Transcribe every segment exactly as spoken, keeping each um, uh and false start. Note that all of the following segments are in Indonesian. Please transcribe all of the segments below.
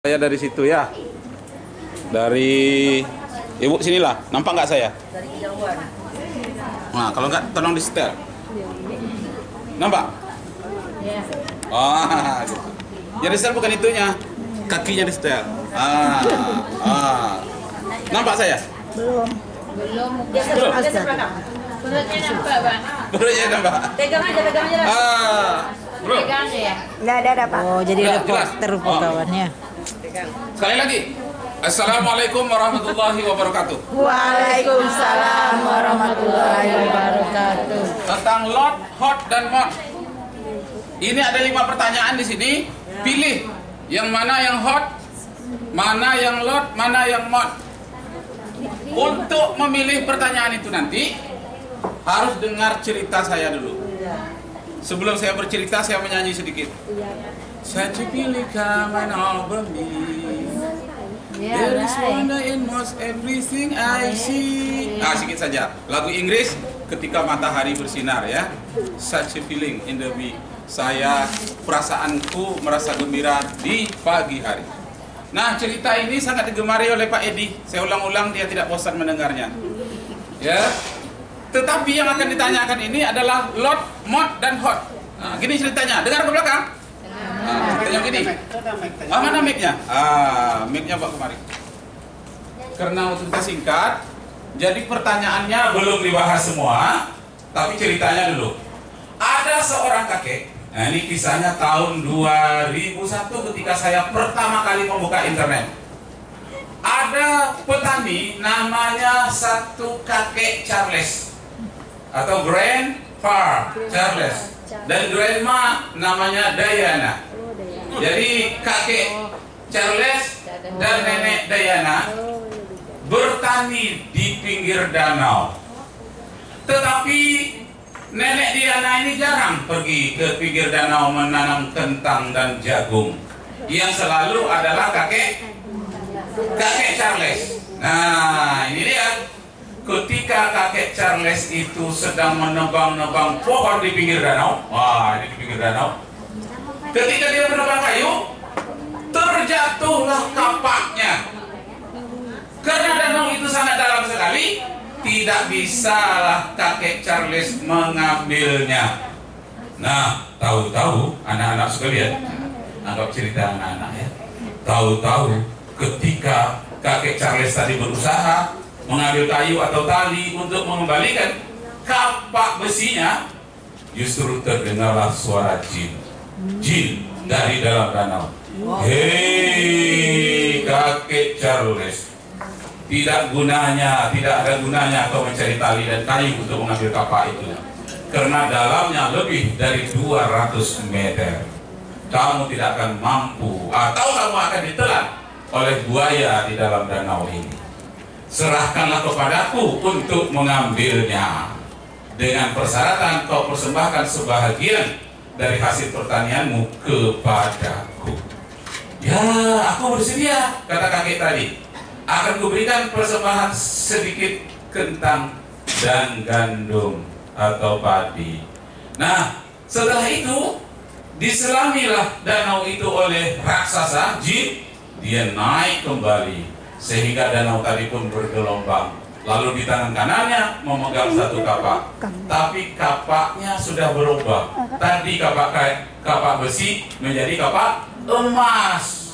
Saya dari situ ya. Dari ibu sinilah. Nampak nggak saya? Dari kejauhan. Nah, kalau nggak tolong di setel. Nampak? Ya. Ah, gitu. Yang di setel bukan itunya, kakinya di setel. Ah, ah. Nampak saya? Belum. Belum. Dia Belum. sebelah belakang. Perutnya nampak, Pak. Perutnya nampak. Pegang aja, pegang aja. Ah, belum. Pegang aja ya. Nggak ada, ada Pak. Oh, jadi Nggak, reporter jelas. Oh. kawannya. Sekali lagi. Assalamualaikum warahmatullahi wabarakatuh. Waalaikumsalam warahmatullahi wabarakatuh. Tentang lot, hot, dan mod. Ini ada lima pertanyaan di sini. Pilih yang mana yang hot, mana yang lot, mana yang mod. Untuk memilih pertanyaan itu nanti harus dengar cerita saya dulu. Sebelum saya bercerita, saya menyanyi sedikit. Such a pilih come over me. There is wonder in most everything I see. Ah, sedikit saja. Lagu Inggris ketika matahari bersinar ya. Such a feeling in the me. Saya perasaanku merasa gembira di pagi hari. Nah, cerita ini sangat digemari oleh Pak Edi. Saya ulang-ulang, dia tidak bosan mendengarnya. Ya. Tetapi yang akan ditanyakan ini adalah lot, mod, dan hot. Nah, gini ceritanya. Dengar ke belakang. Nah, ceritanya gini. Ah, mana mic-nya? Ah, mic-nya Pak kemari. Karena untuk kita singkat, jadi pertanyaannya belum dibahas semua, tapi ceritanya dulu. Ada seorang kakek. Nah, ini kisahnya tahun dua ribu satu ketika saya pertama kali membuka internet. Ada petani namanya satu kakek Charles atau Grandpa Charles dan Grandma namanya Diana. Jadi kakek Charles dan nenek Diana bertani di pinggir danau. Tetapi nenek Diana ini jarang pergi ke pinggir danau menanam kentang dan jagung. Yang selalu adalah kakek kakek Charles. Nah, ini dia. Ketika kakek Charles itu sedang menebang-nebang pohon di pinggir danau. Wah, ini di pinggir danau. Ketika dia menebang kayu, terjatuhlah kapaknya. Karena danau itu sangat dalam sekali, tidak bisalah kakek Charles mengambilnya. Nah, tahu-tahu anak-anak sekalian, anggap cerita anak-anak ya. Tahu-tahu ketika kakek Charles tadi berusaha mengambil kayu atau tali untuk mengembalikan kapak besinya, justru terdengarlah suara jin. Jin dari dalam danau. Hei kakek Charles, tidak gunanya, tidak ada gunanya kau mencari tali dan kayu untuk mengambil kapak itu, karena dalamnya lebih dari dua ratus meter. Kamu tidak akan mampu, atau kamu akan ditelan oleh buaya di dalam danau ini. Serahkanlah kepadaku untuk mengambilnya. Dengan persyaratan kau persembahkan sebahagian dari hasil pertanianmu kepadaku. Ya, aku bersedia, kata kakek tadi. Akan kuberikan persembahan sedikit kentang dan gandum atau padi. Nah, setelah itu diselamilah danau itu oleh raksasa jin. Dia naik kembali sehingga danau tadi pun bergelombang. Lalu di tangan kanannya memegang satu kapak, tapi kapaknya sudah berubah. Tadi kapak kapak besi menjadi kapak emas.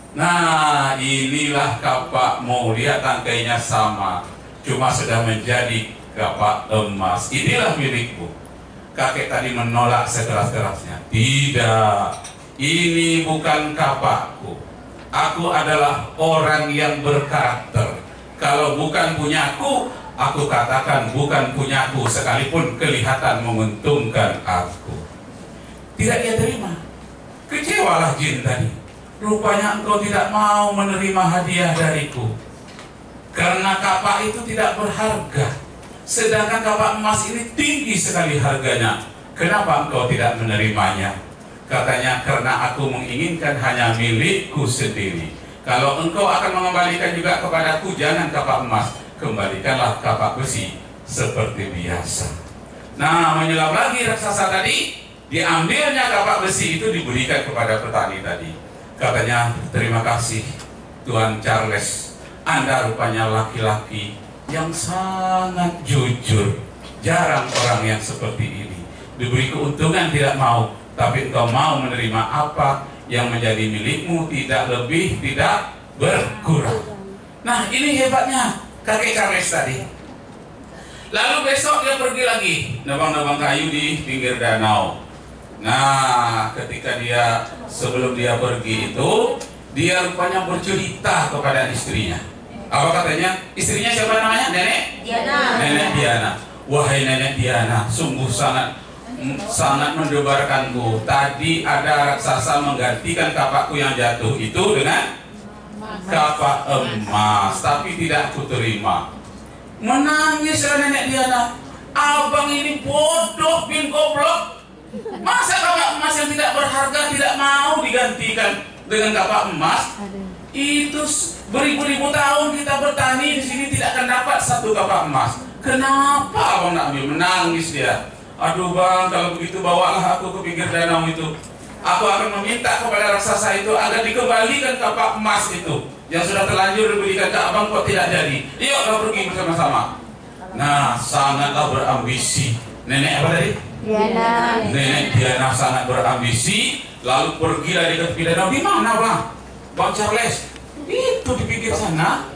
Nah, inilah kapakmu. Lihat tangkainya sama, cuma sudah menjadi kapak emas. Inilah milikku. Kakek tadi menolak sekeras-kerasnya. Tidak, ini bukan kapakku. Aku adalah orang yang berkarakter. Kalau bukan punyaku, aku katakan bukan punyaku, sekalipun kelihatan menguntungkan aku. Tidak dia terima. Kecewalah jin tadi. Rupanya engkau tidak mau menerima hadiah dariku, karena kapak itu tidak berharga. Sedangkan kapak emas ini tinggi sekali harganya. Kenapa engkau tidak menerimanya? Katanya, karena aku menginginkan hanya milikku sendiri. Kalau engkau akan mengembalikan juga kepadaku, jangan kapak emas, kembalikanlah kapak besi seperti biasa. Nah, menyelam lagi raksasa tadi, diambilnya kapak besi itu diberikan kepada petani tadi. Katanya, terima kasih Tuan Charles, Anda rupanya laki-laki yang sangat jujur. Jarang orang yang seperti ini. Diberi keuntungan tidak mau, tapi engkau mau menerima apa yang menjadi milikmu, tidak lebih, tidak berkurang. Nah, ini hebatnya kakek Charles tadi. Lalu besok dia pergi lagi nebang-nebang kayu di pinggir danau. Nah, ketika dia sebelum dia pergi itu, dia rupanya bercerita kepada istrinya. Apa katanya? Istrinya siapa namanya? Nenek Diana. Nenek Diana. Wahai Nenek Diana, sungguh sangat sangat mendebarkanku. Tadi ada raksasa menggantikan kapakku yang jatuh itu dengan kapak emas, tapi tidak aku terima. Menangislah Nenek Diana. Abang ini bodoh bin goblok. Masa kapak emas yang tidak berharga tidak mau digantikan dengan kapak emas? Itu beribu-ribu tahun kita bertani di sini tidak akan dapat satu kapak emas. Kenapa abang nak ambil? Menangis dia. Aduh bang, kalau begitu bawalah aku ke pinggir danau itu. Aku akan meminta kepada raksasa itu agar dikembalikan kapak emas itu yang sudah terlanjur diberikan ke abang kok tidak jadi. Yuk kita pergi bersama-sama. Nah, sangatlah berambisi. Nenek apa tadi? Diana. Nenek Diana sangat berambisi. Lalu pergilah di tepi danau. Di mana bang? Bang Charles? Itu di pinggir sana.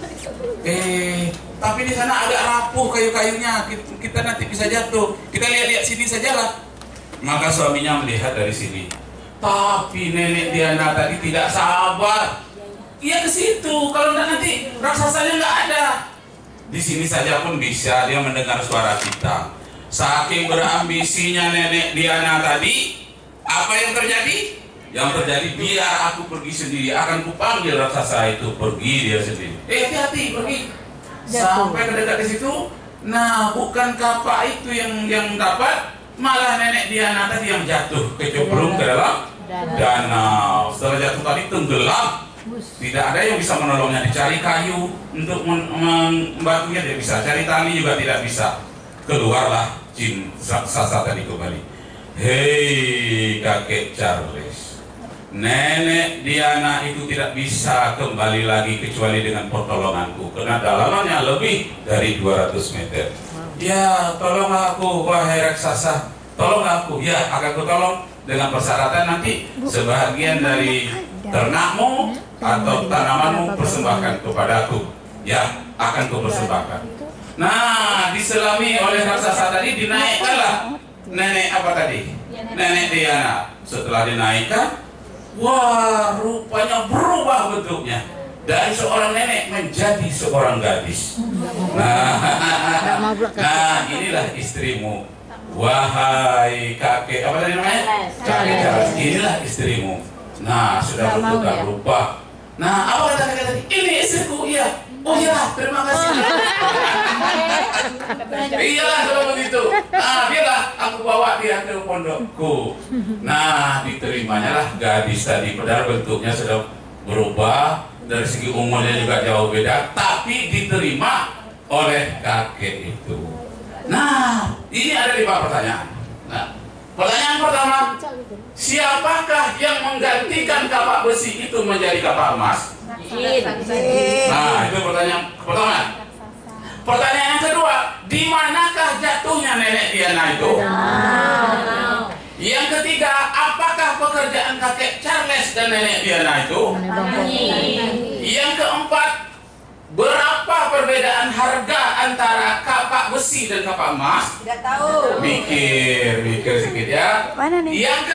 Eh, tapi di sana agak rapuh kayu-kayunya. Kita, kita nanti bisa jatuh. Kita lihat-lihat sini sajalah. Maka suaminya melihat dari sini. Tapi Nenek Diana tadi tidak sabar. Ia ke situ. Kalau enggak nanti raksasanya nggak ada. Di sini saja pun bisa dia mendengar suara kita. Saking berambisinya Nenek Diana tadi, apa yang terjadi? Yang terjadi, biar aku pergi sendiri, akan kupanggil raksasa itu. Pergi dia sendiri. Eh, hati-hati, pergi. Sampai kedekat di situ. Nah, bukan kapak itu yang yang dapat, malah Nenek Diana tadi yang jatuh, kecemplung ke dalam danau. Setelah jatuh tadi tenggelam. Tidak ada yang bisa menolongnya. Dicari kayu untuk membantunya tidak bisa. Cari tali juga tidak bisa. Keluarlah jin raksasa tadi kembali. Hei kakek Charles, Nenek Diana itu tidak bisa kembali lagi kecuali dengan pertolonganku, karena dalamannya lebih dari dua ratus meter. Ya, tolonglah aku wahai raksasa. Tolong aku. Ya, akan ku tolong dengan persyaratan nanti sebahagian dari ternakmu atau tanamanmu persembahkan kepadaku. Ya, akan ku persembahkan. Nah, diselami oleh raksasa tadi, dinaikkanlah nenek apa tadi? Nenek Diana. Setelah dinaikkan, wah, rupanya berubah bentuknya dari seorang nenek menjadi seorang gadis. Nah, nah inilah istrimu, wahai kakek apa tadi namanya? Kakek Charles. Inilah istrimu. Nah, sudah bertukar rupa. Nah, apa kata kakek tadi? Ini istriku, iya. Oh iya, terima kasih. Iyalah kalau begitu. Nah, biarlah aku bawa dia ke pondokku. Nah, diterimanya lah gadis tadi. Padahal bentuknya sudah berubah, dari segi umurnya juga jauh beda, tapi diterima oleh kakek itu. Nah, ini ada lima pertanyaan. Nah, pertanyaan pertama, siapakah yang menggantikan kapak besi itu menjadi kapak emas? Nah, itu pertanyaan pertama. Pertanyaan yang kedua, di manakah jatuhnya Nenek Diana itu? Yang ketiga, apakah pekerjaan kakek Charles dan Nenek Diana itu? Yang keempat, berapa perbedaan harga antara kapak besi dan kapak emas? Tidak tahu. Mikir, mikir sedikit ya. Mana nih? Yang